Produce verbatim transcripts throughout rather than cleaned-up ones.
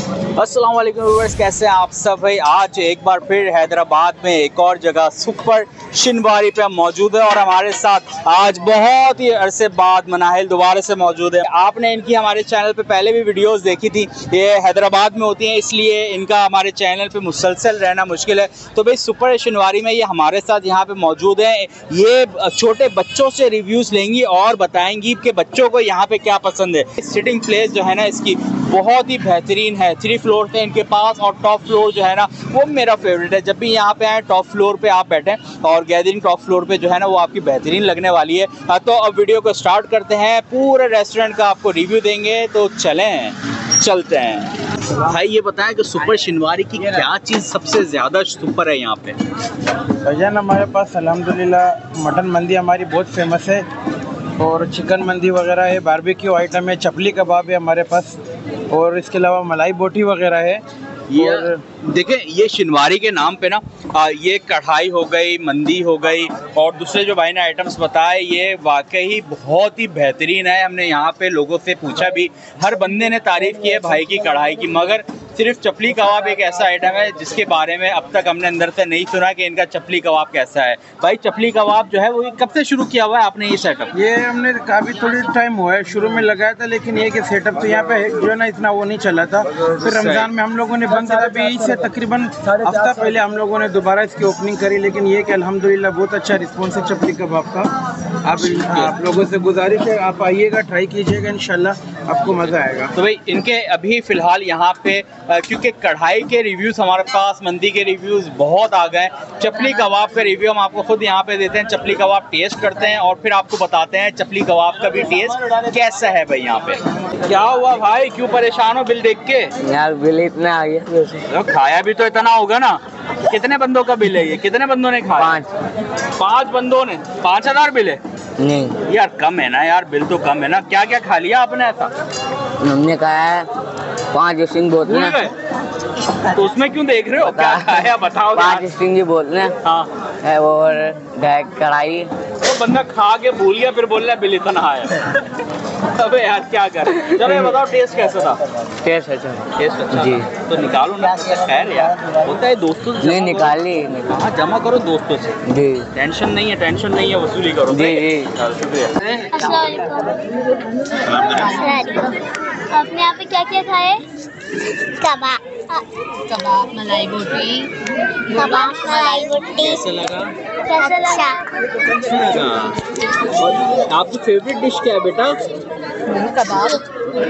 अस्सलाम वालेकुम व्यूअर्स, कैसे हैं आप सब भाई। आज एक बार फिर हैदराबाद में एक और जगह सुपर शिनवारी पे हम मौजूद है और हमारे साथ आज बहुत ही अरसे बाद मनाहिल दोबारा से मौजूद है। आपने इनकी हमारे चैनल पे पहले भी वीडियोस देखी थी, ये हैदराबाद में होती हैं इसलिए इनका हमारे चैनल पे मुसलसल रहना मुश्किल है। तो भाई सुपर शिनवारी में ये हमारे साथ यहाँ पे मौजूद हैं। ये छोटे बच्चों से रिव्यूज़ लेंगी और बताएंगी कि बच्चों को यहाँ पे क्या पसंद है। सिटिंग प्लेस जो है ना इसकी बहुत ही बेहतरीन है। थ्री फ्लोर थे इनके पास और टॉप फ्लोर जो है ना वो मेरा फेवरेट है। जब भी यहाँ पे आए टॉप फ्लोर पे आप बैठें और गैदरिंग टॉप फ्लोर पे जो है ना वो आपकी बेहतरीन लगने वाली है। तो अब वीडियो को स्टार्ट करते हैं, पूरे रेस्टोरेंट का आपको रिव्यू देंगे, तो चलें चलते हैं। भाई ये बताएं कि सुपर शिनवारी की क्या चीज़ सबसे ज़्यादा सुपर है यहाँ पे? भैया हमारे पास अल्हम्दुलिल्लाह मटन मंदी हमारी बहुत फेमस है और चिकन मंदी वगैरह है, बारबेक्यू आइटम है, चपली कबाब है हमारे पास और इसके अलावा मलाई बोटी वगैरह है। ये और देखें ये शिनवारी के नाम पे ना आ, ये कढ़ाई हो गई, मंदी हो गई और दूसरे जो भाई ने आइटम्स बताए ये वाकई बहुत ही बेहतरीन है। हमने यहाँ पे लोगों से पूछा भी, हर बंदे ने तारीफ़ की है भाई की कढ़ाई की, मगर सिर्फ चपली कबाब एक ऐसा आइटम है जिसके बारे में अब तक हमने अंदर से नहीं सुना कि इनका चपली कबाब कैसा है। भाई चपली कबाब जो है वो कब से शुरू किया हुआ है आपने ये सेटअप? ये हमने काफ़ी थोड़ी टाइम हुआ है, शुरू में लगाया था लेकिन ये कि सेटअप तो यहाँ पे जो है ना इतना वो नहीं चला था। फिर रमज़ान में हम लोगों ने बंद किया था, अभी इससे तकरीबन हफ्ता पहले हम लोगों ने दोबारा इसकी ओपनिंग करी। लेकिन ये कि अल्हम्दुलिल्लाह बहुत अच्छा रिस्पॉन्स है चपली कबाब का। आप आप लोगों से गुजारिश है आप आइएगा, ट्राई कीजिएगा, इंशाल्लाह आपको मज़ा आएगा। तो भाई इनके अभी फ़िलहाल यहाँ पे क्योंकि कढ़ाई के रिव्यूज़ हमारे पास, मंदी के रिव्यूज़ बहुत आ गए, चपली कबाब का रिव्यू हम आपको खुद यहाँ पे देते हैं। चपली कबाब टेस्ट करते हैं और फिर आपको बताते हैं चपली कबाब का भी टेस्ट कैसा है। भाई यहाँ पे क्या हुआ भाई, क्यों परेशान हो बिल देख के? यार बिल इतना आ गया। तो खाया भी तो इतना होगा ना। कितने बंदों का बिल है ये, कितने बंदों ने खाया? पाँच पाँच बंदों ने, पाँच हजार बिल है? नहीं यार कम है ना यार, बिल तो कम है ना। क्या क्या खा लिया आपने ऐसा? हमने कहा है पाँच स्टिंग भूल बोतलें। गए? तो उसमें क्यों देख रहे हो, क्या खाया बताओ। पाँच स्टिंग की बोतलें हाँ है और ढाई कढ़ाई। तो बंदा खा के भूल गया फिर बोल रहा है बिल इतना आया। अबे यार क्या करें। चलो ये बताओ टेस्ट कैसा था? टेस्ट अच्छा टेस्ट अच्छा जी। तो निकालो ना। खैर यार होता है दोस्तों से। नहीं निकाली। हाँ जमा करो दोस्तों से, जी टेंशन नहीं है, टेंशन नहीं है, वसूली करो। जी जी शुक्रिया। आपने यहाँ पे क्या क्या खाए? कबाब कबाब, मलाई बोटी। कबाब मलाई बोटी। कैसा लगा? कैसा लगा? अच्छा लगा। और आपकी फेवरेट डिश क्या है बेटा? कबाब।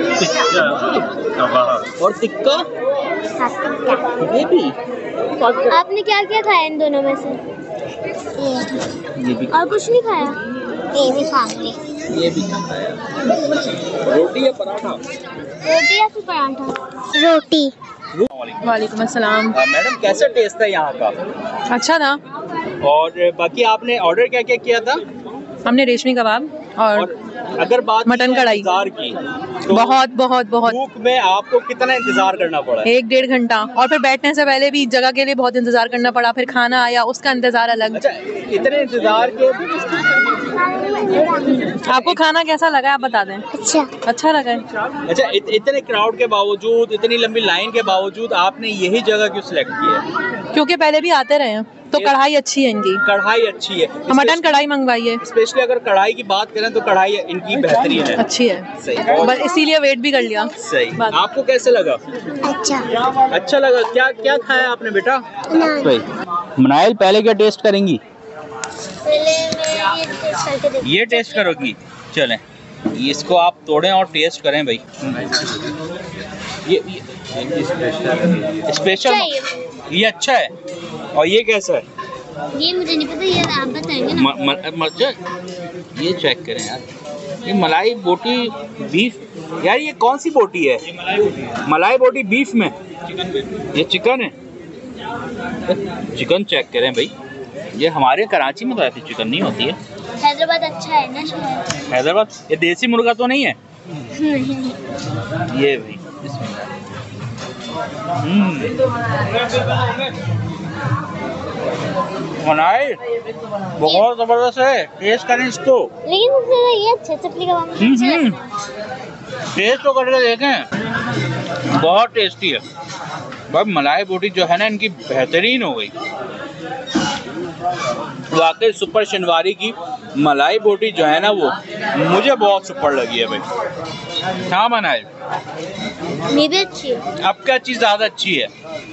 कबाब और टिक्का ये भी। आपने क्या क्या खाया इन दोनों में से? ये भी और कुछ नहीं खाया? ये भी खा ली। ये भी खाया। रोटी या पराठा? रोटी या फिर पराठा? रोटी। वालेकुम अस्सलाम। मैडम कैसा टेस्ट है यहाँ का? अच्छा था। और बाकी आपने ऑर्डर क्या क्या किया था? हमने रेशमी कबाब और, और अगर बात मटन कढ़ाई। इंतजार की तो बहुत बहुत बहुत भूख में आपको कितना इंतजार करना पड़ा? एक डेढ़ घंटा। और फिर बैठने से पहले भी जगह के लिए बहुत इंतजार करना पड़ा, फिर खाना आया उसका इंतजार अलग। अच्छा इतने इंतजार के। आपको खाना कैसा लगा आप बता दें। अच्छा अच्छा लगा है। अच्छा इत, इतने क्राउड के बावजूद, इतनी लंबी लाइन के बावजूद आपने यही जगह क्यों सिलेक्ट की है? क्योंकि पहले भी आते रहे हैं तो कढ़ाई अच्छी है इनकी। कढ़ाई अच्छी है, मटन कढ़ाई मंगवाई है। स्पेशली अगर कढ़ाई की बात करें तो कढ़ाई इनकी बेहतरीन है, अच्छी है। सही। बस इसीलिए वेट भी कर लिया। सही। बात। आपको कैसे लगा? अच्छा अच्छा लगा। क्या क्या खाया आपने बेटा? सही। मनाइल पहले क्या टेस्ट करेंगी? पहले मैं ये टेस्ट करके देखूं। ये टेस्ट करोगी? चलें इसको आप तोड़ें और टेस्ट करें भाई। ये, ये स्पेशल ये अच्छा है। और ये कैसा है? ये मुझे नहीं पता, ये आप बताएंगे ना। म, म, म, ये चेक करें यार, ये मलाई बोटी बीफ। यार ये कौन सी बोटी है? मलाई बोटी बीफ में, ये चिकन है। चिकन चेक करें भाई, ये हमारे कराची में तो ऐसी चिकन नहीं होती है। हैदराबाद अच्छा है ना शायद। हैदराबाद ये देसी मुर्गा तो नहीं है? नहीं। ये भाई मलाई बहुत जबरदस्त है, टेस्ट करें इसको। लेकिन मुझे ये अच्छा चपली कबाब टेस्ट तो करके देखें। बहुत टेस्टी है भाई। मलाई बोटी जो है ना इनकी बेहतरीन हो गई वाकई। सुपर शिनवारी की मलाई बोटी जो है ना वो मुझे बहुत सुपर लगी है भाई। हाँ मनाए ये भी अच्छी है। अब क्या चीज़ ज़्यादा अच्छी है?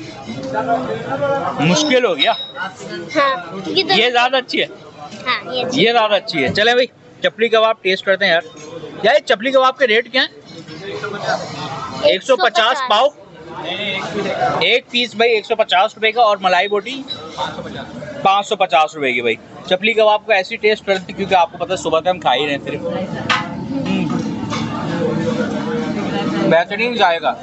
मुश्किल हो गया। हाँ क्योंकि तो ये ज़्यादा अच्छी है। हाँ ये अच्छी ये ज़्यादा अच्छी है। चले भाई चपली कबाब टेस्ट करते हैं यार। यार ये चपली कबाब के रेट क्या हैं? एक सौ पचास पाव एक पीस भाई, एक सौ पचास रुपए का। और मलाई बोटी पाँच सौ पचास रुपए की भाई। चपली कबाब का ऐसी टेस्ट करते क्योंकि आपको पता है सुबह से हम खा ही रहे हैं सिर्फ। बेहतरीन जाएगा।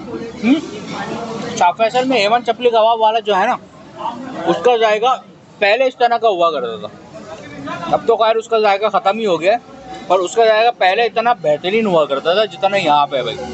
शाह फैसल में एवन चपली कबाब वाला जो है ना उसका जाएगा पहले इस तरह का हुआ करता था। अब तो खैर उसका जायका ख़त्म ही हो गया, पर उसका जायका पहले इतना बेहतरीन हुआ करता था जितना यहाँ पे है भाई।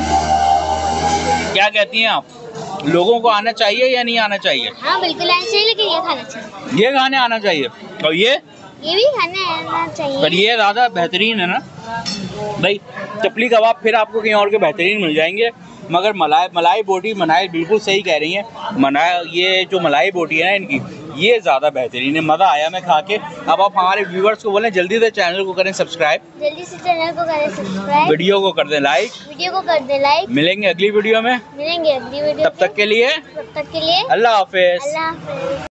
क्या कहती हैं आप, लोगों को आना चाहिए या नहीं आना चाहिए? हाँ बिल्कुल आना चाहिए, लेकिन ये खाना चाहिए। ये खाने आना चाहिए। और ये ये भी खाना आना चाहिए, पर ये ज़्यादा बेहतरीन है ना भाई। चपली कबाब फिर आपको कहीं और के बेहतरीन मिल जाएंगे, मगर मलाई मलाई बोटी मनाई बिल्कुल सही कह रही हैं। मनाई ये जो मलाई बोटी है ना इनकी ये ज़्यादा बेहतरीन है। मज़ा आया मैं खा के। अब आप हमारे व्यूवर्स को बोलें जल्दी से चैनल को करें सब्सक्राइब, जल्दी से चैनल को करें सब्सक्राइब, वीडियो को कर दें लाइक। वीडियो को कर दे लाइक। मिलेंगे अगली वीडियो में, मिलेंगे अगली वीडियो तब तक के लिए तब तक के लिए अल्लाह हाफिज़। अल्लाह हाफिज़।